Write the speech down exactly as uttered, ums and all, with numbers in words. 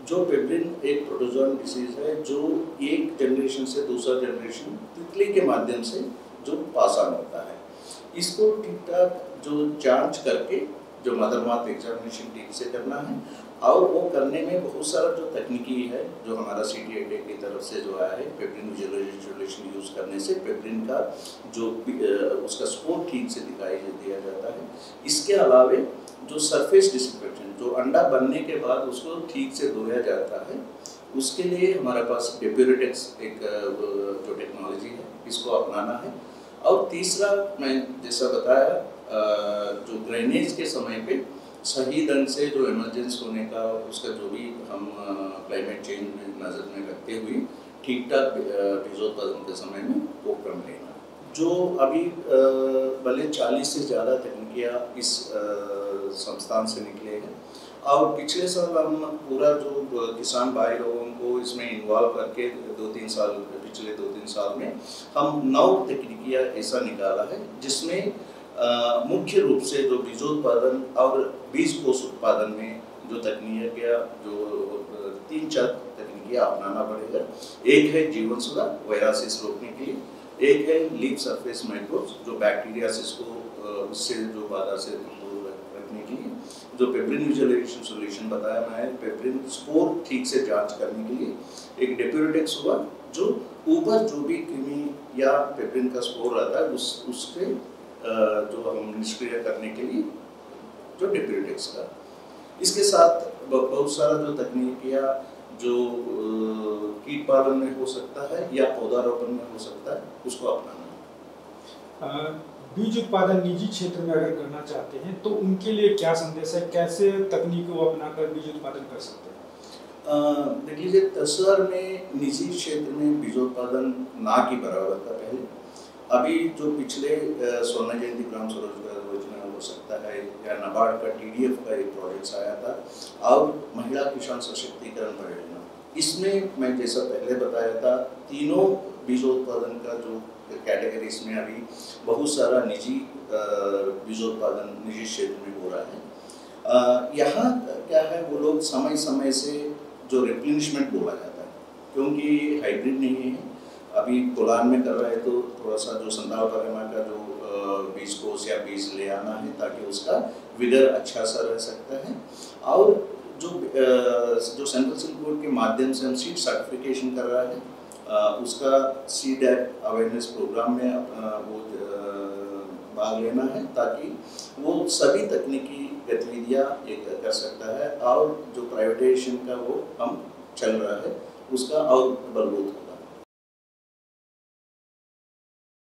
जो पेब्रिन एक protozoan disease है जो एक जनरेशन से दूसरा जनरेशन तितली के माध्यम से जो पास ऑन होता है। इसको ठीक ठाक जो जांच करके जो मदरमात एग्जामिनेशन ठीक से करना है, और वो करने में बहुत सारा जो तकनीकी है जो हमारा सी टी आई टी की तरफ से जो आया है, पेब्रिन विजुअलाइजेशन यूज़ करने से पेब्रिन का जो उसका स्कोर ठीक से दिखाई दिया जाता है। इसके अलावे जो सरफेस डिसइंफेक्शन, जो अंडा बनने के बाद उसको ठीक से धोया जाता है, उसके लिए हमारे पास डेप्यूरेटेक्स एक जो टेक्नोलॉजी है इसको अपनाना है। और तीसरा मैं जैसा बताया जो ड्रेनेज के समय पे सही ढंग से जो इमरजेंस होने का उसका जो भी हम क्लाइमेट चेंज में नज़र में रखते हुए ठीक ठाक बीजोत्पादन के समय में वो क्रम लेना। जो अभी भले चालीस से ज़्यादा तकनीकियाँ इस संस्थान से निकले हैं, और पिछले साल हम पूरा जो किसान भाई लोगों को इसमें इन्वॉल्व करके दो तीन साल पिछले दो तीन साल में हम नौ तकनीकियाँ ऐसा निकाला है जिसमें मुख्य रूप से जो बीजोत्पादन और बीज कोष उत्पादन में जो तकनीकियाँ जो तीन चार तकनीकियाँ अपनाना पड़ेगा। एक है जीवन सुधार वायरसेस रोकने के लिए, एक है लीफ सरफेस माइक्रोब्स जो बैक्टीरियासिस को उससे जो बाधा से दूर रखने के लिए, जो पेब्रिन विजुअलाइजेशन सॉल्यूशन बताया मैं, पेब्रिन स्पोर ठीक से जांच करने के लिए एक डेप्यूरेटेक्स हुआ जो ऊपर जो भी कृमि या पेब्रिन का स्पोर रहता है उस उसके जो हम निष्क्रिय करने के लिए जो डेप्यूरेटेक्स का। इसके साथ बहुत सारा जो तकनीकियाँ जो कीट पालन में हो सकता है या पौधारोपण में हो सकता है उसको अपनाना। बीज उत्पादन निजी क्षेत्र में अगर करना चाहते हैं तो उनके लिए क्या संदेश है, कैसे तकनीक को अपनाकर बीज उत्पादन कर सकते हैं? देख लीजिए, तसर में निजी क्षेत्र में बीजोत्पादन ना की बराबर था पहले। अभी जो पिछले स्वर्ण जयंती ग्राम स्वरोजगार योजना हो सकता है या नाबार्ड का टी डी एफ का एक प्रोजेक्ट आया था, और महिला किसान सशक्तिकरण परियोजना, इसमें मैं जैसा पहले बताया था तीनों बीजोत्पादन का जो कैटेगरीज में अभी बहुत सारा निजी बीजोत्पादन निजी क्षेत्र में हो रहा है। यहाँ क्या है, वो लोग समय समय से जो रिप्लेनिशमेंट बोला जाता है, क्योंकि हाइब्रिड नहीं है, अभी कोलान में कर रहा है तो थोड़ा सा जो संताल परमा का जो बीज कोष या बीज ले आना है ताकि उसका विगर अच्छा सा रह सकता है। और जो जो सेंट्रल सीड बोर्ड के माध्यम से हम सीड सर्टिफिकेशन कर रहा है, आ, उसका सीड अवेयरनेस प्रोग्राम में अपना वो भाग लेना है ताकि वो सभी तकनीकी गतिविधियाँ एक कर सकता है, और जो प्राइवेटाइजेशन का वो हम चल रहा है उसका और बलबूत होगा।